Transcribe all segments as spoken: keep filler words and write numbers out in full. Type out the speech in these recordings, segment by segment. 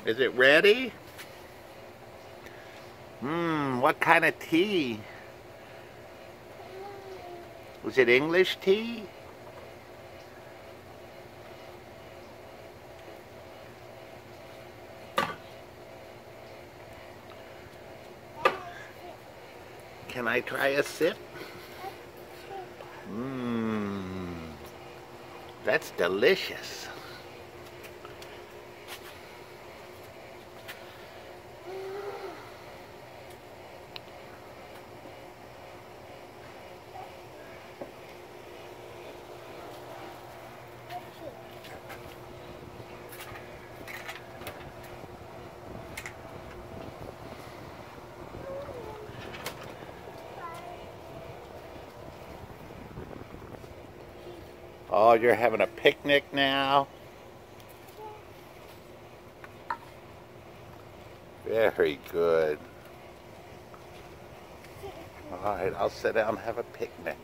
Is it ready? Mmm, what kind of tea? Was it English tea? Can I try a sip? Mmm, that's delicious. Oh, you're having a picnic now? Very good. All right, I'll sit down and have a picnic.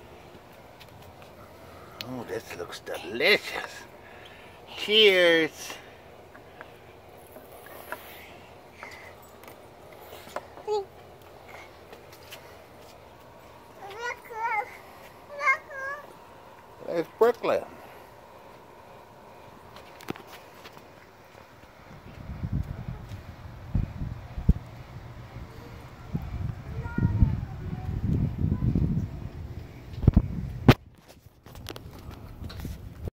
Oh, this looks delicious. Cheers. There's Brooklyn.